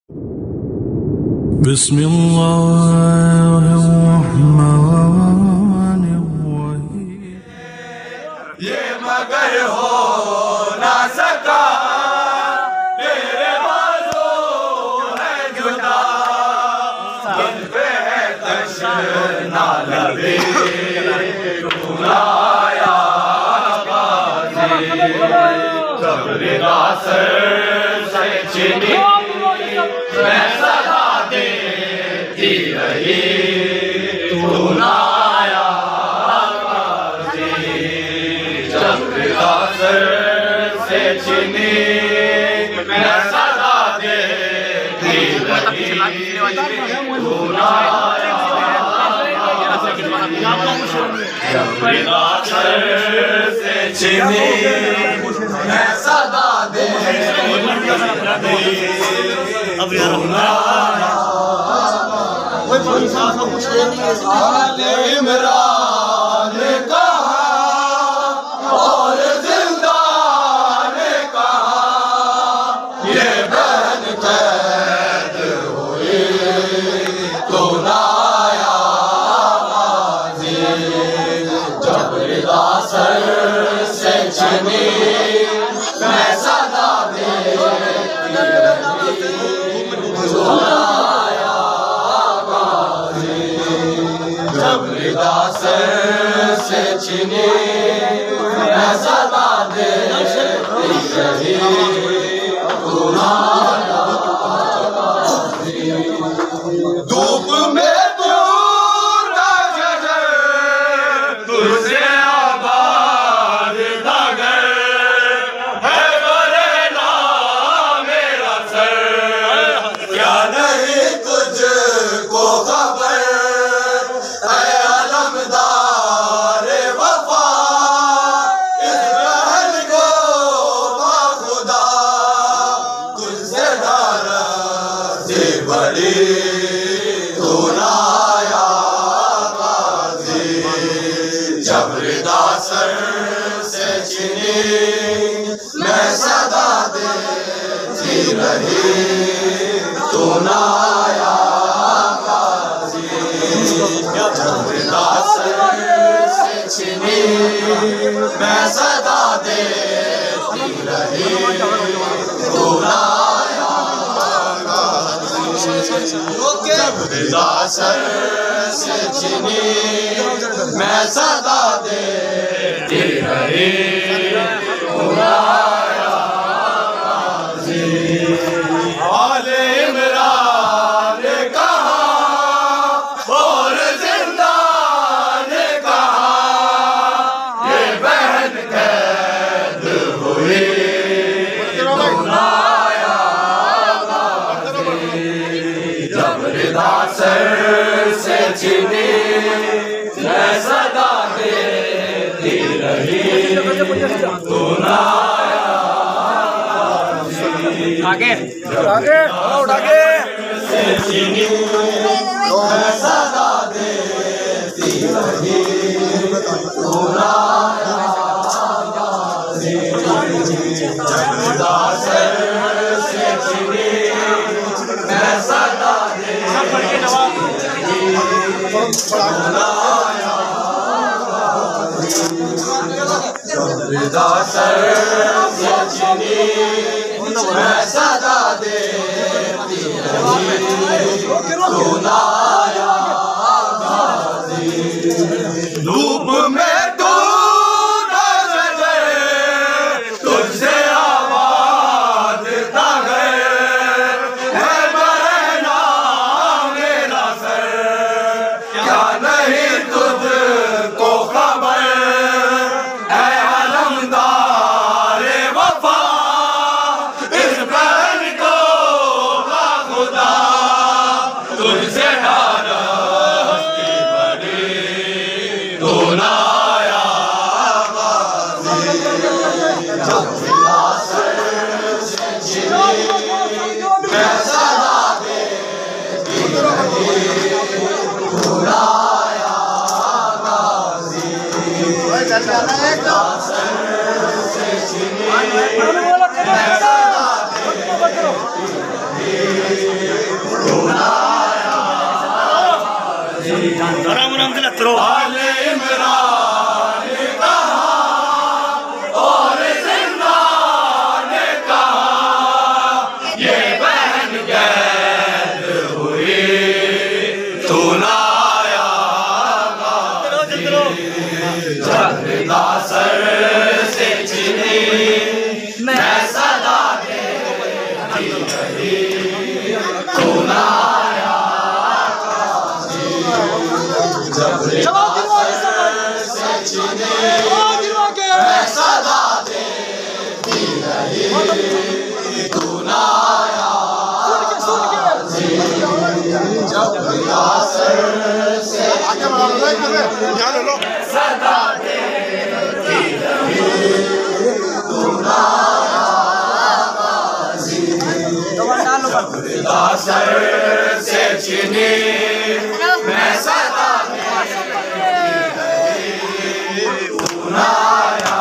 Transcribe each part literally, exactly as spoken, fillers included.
बिस्मिल्लाहिर्रहमानिर्रहीम। ये मगर हो ना सका तेरे बाजू है जुदा, दिल पे है तशना लबे बुलाया कब्र दासर से चिनी मैं सदा देती रही तू नाया से चिनी मैं सदा देती रही तू नाया से चिनी मैं सदा देती तू नाया आले इमरान कहा और जिंदा ने कहा ये बहन कैद हुई तो नाया जबरी दासर से चिनी मैं सदा जबरी दासर से चिनी मैं सदा देती रही तू नाया धूप में दूर का शजर तुझसे आबाद था घर है बरेना मेरा सर क्या नहीं तुझको खबर है अलमदार वफा इस बहन को खुदा तुझसे नाराज़ी बड़ी तू नाया गाज़ी जबरी दासर से चिनी मैं सदा देती रही तू नाया गाज़ी जबरी दासर से चिनी मैं सदा देती रही तू नाया जबरी दासर से चिनी मैं सदा देती रही तू नाया आले इमरान कहा और जिंदा ने कहा ये बहन कैद हुई तो नाया जबरी दासर से चिनी मैं सदा देती रही तू नाया आगे आगे और आगे से चिनी मैं सदा देती रही तू नाया जबरी दासर से चिनी मैं सदा देती रही तू नाया जबरी दासर से चिनी मैं सदा देती रही तू नाया गाज़ी धूप में दूर का शजर तुझसे आबाद था घर है बरहना मेरा सर क्या नहीं तुझको खबर है अलमदार वफा इस बहन को खुदा तुझसे नाराज़ी बड़ी तू नाया गाज़ी जबरी दासर से चिनी मैं सदा देती रही तू नाया गाज़ी दासर से चिनी मैं सदा देती रही मित्रों। आले इमरान ने कहा और जिंदा ने कहा, ये बहन कैद हुई तू ना आया जगदा सर से छिनी मैं सदा देती रही तू ना आया जगदा सर से छिनी मैं सदा देती रही तू ना आया जगदा सर से आगे बढ़ा लो सदा देती रही तू ना आया जगदा सर से छिनी मैं सदा देती रही तू ना आया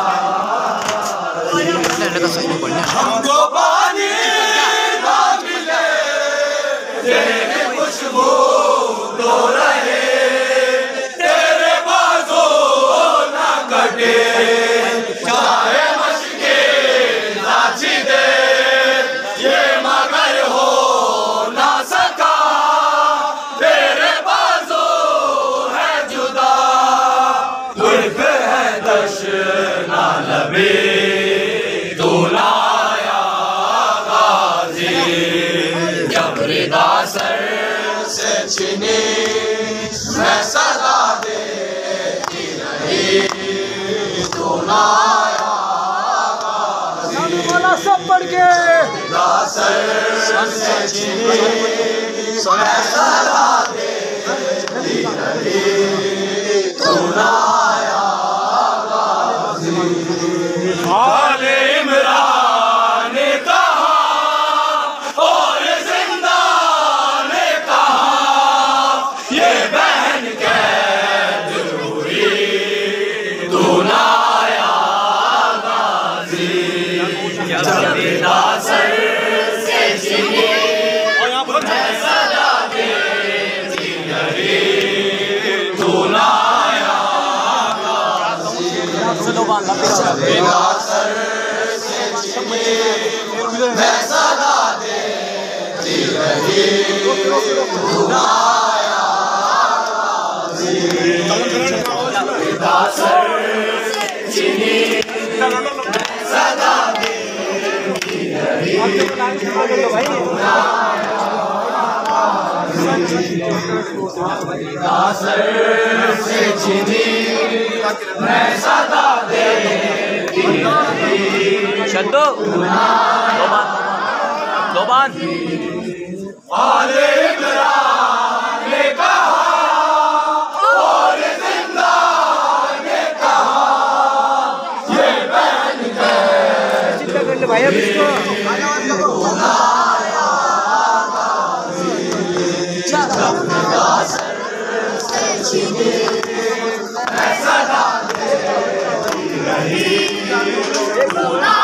हमको पानी ना मिले तेरी खुशबू तो रहे तेरे बाजू ना कटे चाहे मशके नाची दे ये मगर हो ना सका तेरे बाजू है जुदा उर्फ है दश ना लबे तू लाया गाजी जबरदा सर से छिनी मैं सदा देती रही तू ना आया सब पढ़ के जबरदा सर से छिनी मैं सदा देती रही तू ना आया आले इमरान ने कहा और जिंदा ने कहा, ये बहन कैद हुई तू ना आया गाजी जबरदा सर से छिनी मैं सदा देती रही तू ना आया जबरदा सर से छिनी मैं सदा देती रही तू ना आया जबरदा सर से छिनी मैं सदा देती रही तू ना आया जबरदा सर से छिनी मैं सदा देती रही शद्दो दोबान आले इमरान ने कहा और जिंदा ने कहा, ये बहन कैद हुई तू ना आया जबरदा सर से छिनी मैं सदा देती रही तू ना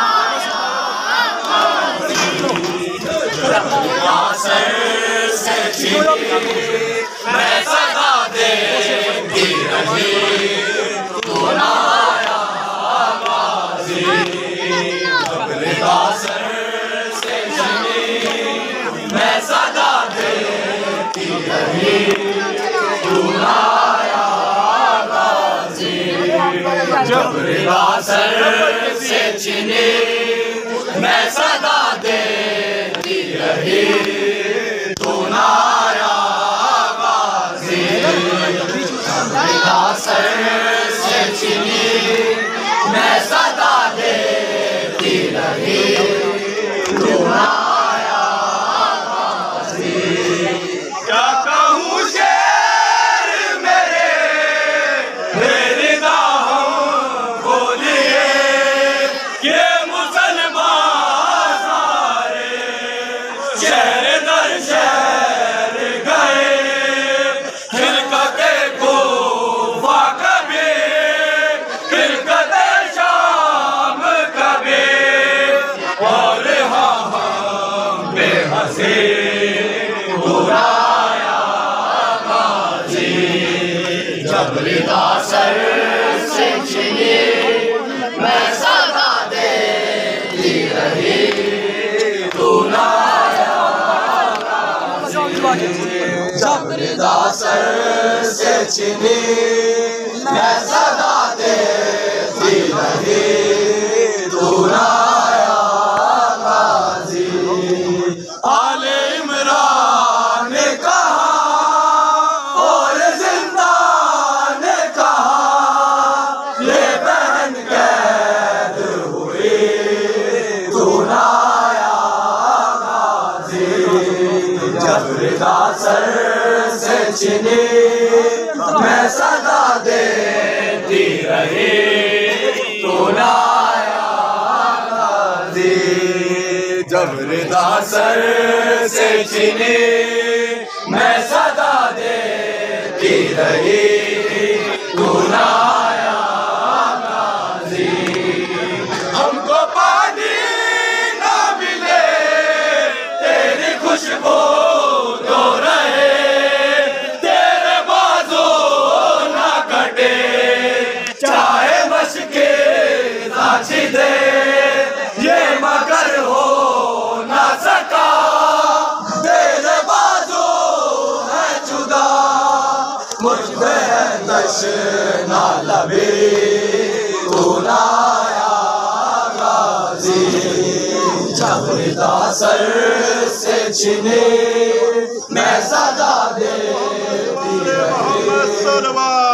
जबरदा सर से छिनी मैं सदा देती रही तू ना आया गाजी जबरदा सर से छिनी मैं सदा देती रही तू ना आया गाजी जबरदा सर से छिनी मैं सदा देती रही तू ना आया गाजी जबरदा सर से छिनी मैं सदा देती रही तू ना आया गाजी क्या कहूँ शेर मेरे मेरी दाहों को लिए ये मुसलमान सारे शहर दर शहर जबरिदा सर से छिनी मैं सदा देती रही तू ना आया जबरिदा सर से छिनी मैं सदा देती रही तू ना आया गाजी आले इमरान ने कहा और जिंदा ने कहा ये बहन कैद हुई तू ना आया गाजी जबरिदा सर से छिनी मैं सदा देती रही तू ना आया गाजी जबरिदा सर से छिनी मैं सदा देती रही तू ना आया गाजी हमको पानी ना मिले तेरी खुशबू तो रहे तेरे बाजू ना कटे चाहे मशके साक्षी दे ये मगर हो ना सका तेरे बाजू है जुदा मुझ पे नशा लबे तू ना आया गाजी जबरिदा सर से छिने मैं सदा देती रही